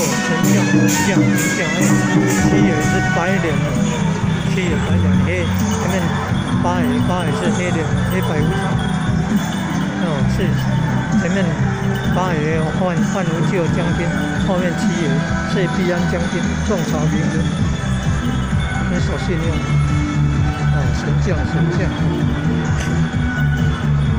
七爷是白脸的，七爷白脸黑，前面八爷是黑脸黑白无常。哦，是前面八爷换无咎将军，后面七爷是必安将军，种草名人，很守信用。哦，神将。